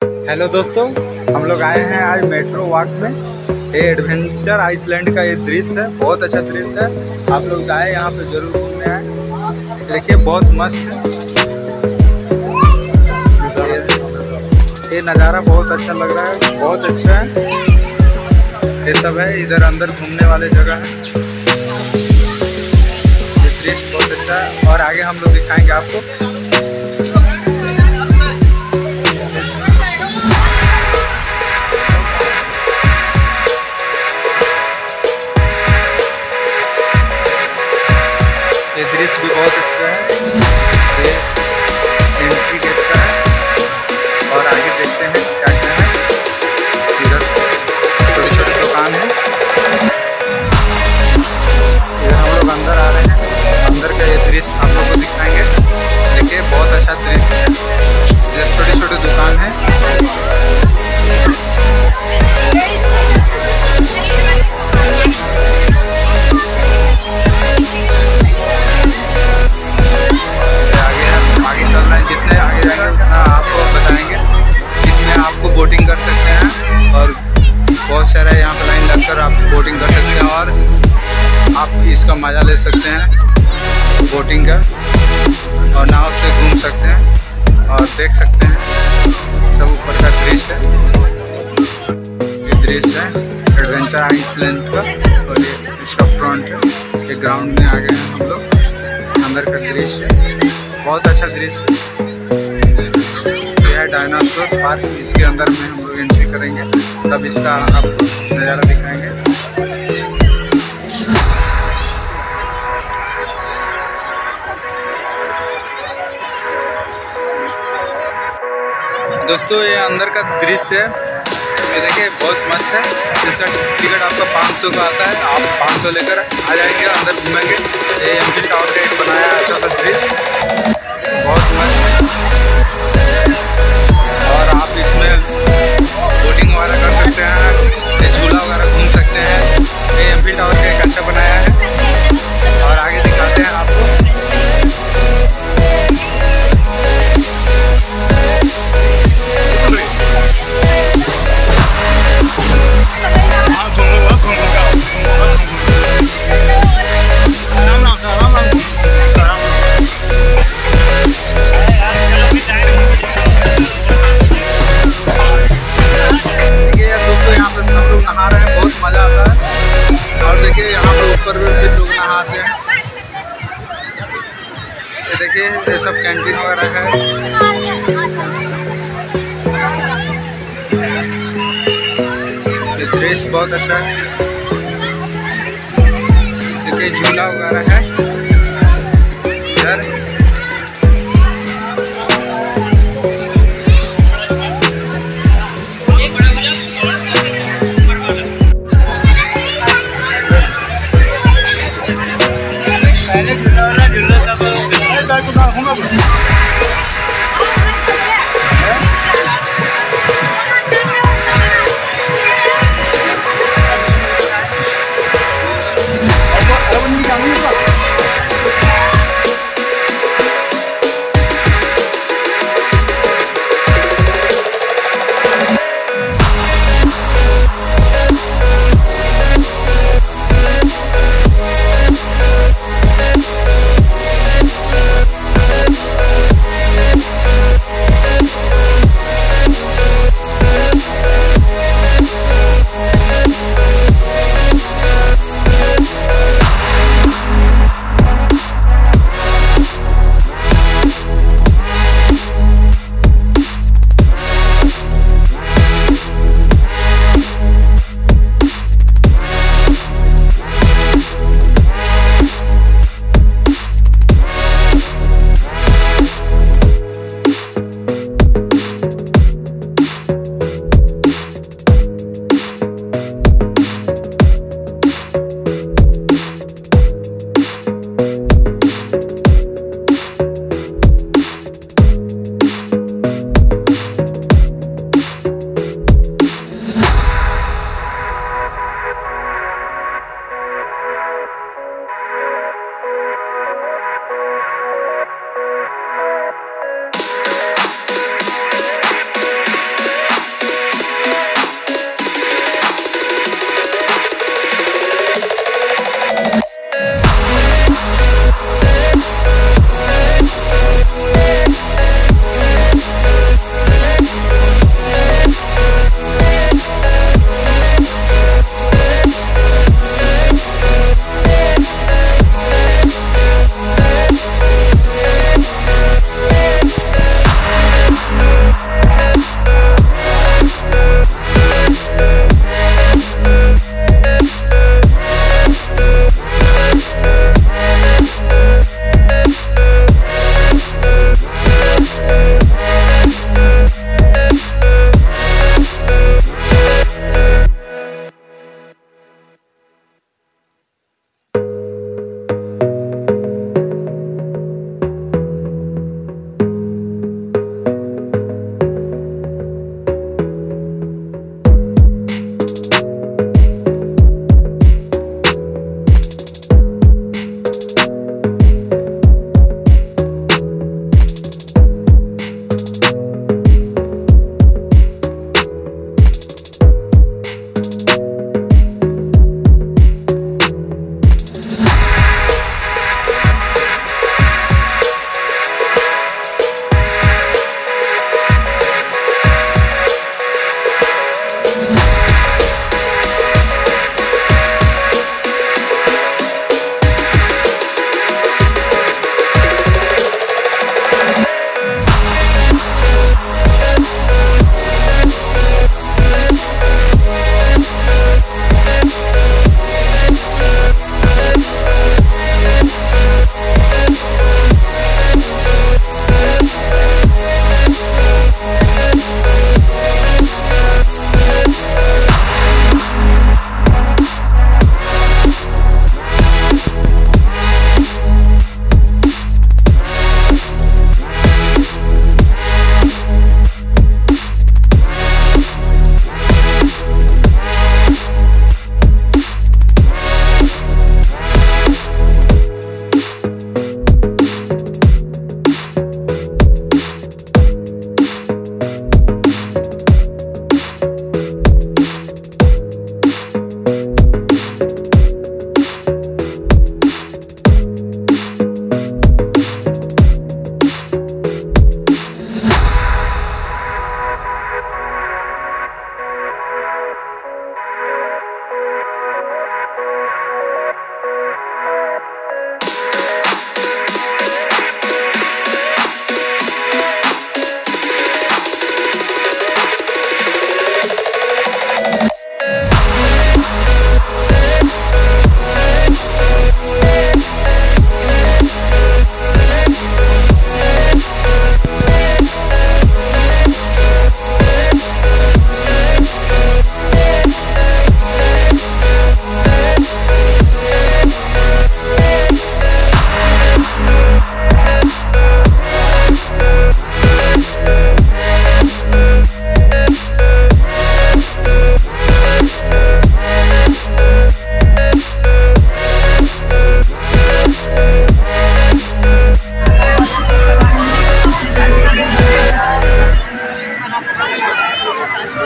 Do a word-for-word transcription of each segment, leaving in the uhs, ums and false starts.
Hello दोस्तों, हम लोग आए हैं आज मेट्रो वॉक में। ये एडवेंचर आइसलैंड का ये दृश्य है, बहुत अच्छा दृश्य है। आप लोग आए यहाँ पे जरूर घूमने आए। देखिए बहुत मस्त है ये, ये नज़ारा बहुत अच्छा लग रहा है, बहुत अच्छा है। ये सब है, इधर अंदर घूमने वाले जगह है। ये दृश्य बहुत अच्छा है और आगे हम लोग दिखाएंगे आपको। ये दृश्य भी बहुत अच्छा है। ये एंट्री गेट का है और आगे देखते हैं क्या क्या है। इधर छोटी छोटी दुकान है। इधर हम लोग अंदर आ रहे हैं। अंदर का ये दृश्य आप लोग को दिखाएंगे। देखिए बहुत अच्छा दृश्य है। इधर छोटी छोटी दुकान है। जितने आगे जाएंगे उतना आपको बताएंगे। इसमें आपको बोटिंग कर सकते हैं और बहुत सारा यहाँ पर लाइन लगकर आप बोटिंग कर सकते हैं और आप इसका मज़ा ले सकते हैं बोटिंग का, और नाव से घूम सकते हैं और देख सकते हैं सब ऊपर का दृश्य है। ये दृश्य है एडवेंचर आइसलैंड का और ये इसका फ्रंट है। ये ग्राउंड में आ गए हैं हम लोग। अंदर का दृश्य बहुत अच्छा दृश्य। यह है डायनासोर पार्क। इसके अंदर में हम लोग एंट्री करेंगे तब इसका आपको नज़ारा दिखाएंगे। दोस्तों ये अंदर का दृश्य है। ये देखिए बहुत मस्त है। इसका टिकट आपका पाँच सौ का आता है। आप पाँच सौ लेकर आ जाएंगे, अंदर घूमेंगे। ये एमपी टावर का एक बनाया अच्छा सा दृश्य बहुत मस्त है। और आप इसमें बोटिंग वगैरह कर सकते हैं, ये झूला वगैरह घूम सकते हैं। ये एमपी टावर का एक अच्छा बनाया है और आगे दिखाते हैं आपको। नहा रहे हैं, बहुत मज़ा आता है। और देखिए यहाँ पर ऊपर भी लोग नहाते हैं। ये देखिए ये सब कैंटीन वगैरह है। ये दृश्य बहुत अच्छा है। देखिए झूला वगैरह है इधर।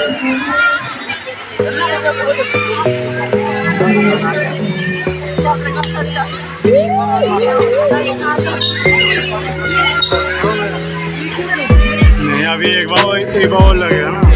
नहीं अभी एक बार एक बार और लगेगा ना।